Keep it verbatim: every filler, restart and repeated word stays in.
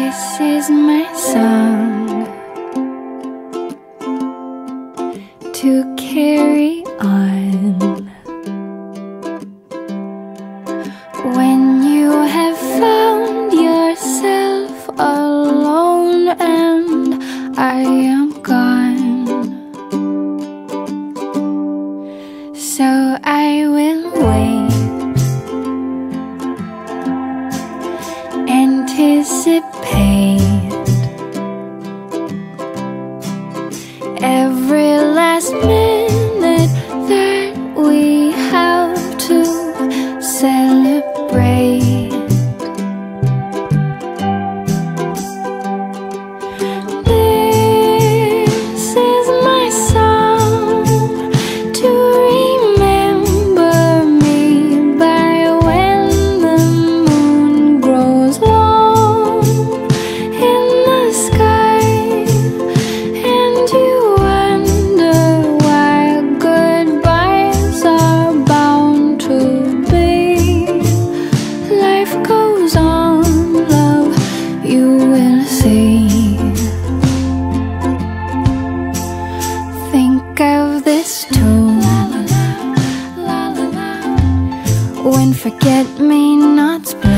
This is my song to carry on when you have found yourself alone and I am gone. So I will wait, anticipate every last minute that we have to celebrate. This is my song to remember me by when the moon grows long in the sky, and you wonder why goodbyes are bound to be. Life goes on, love, you will see. Think of this tune when forget-me-nots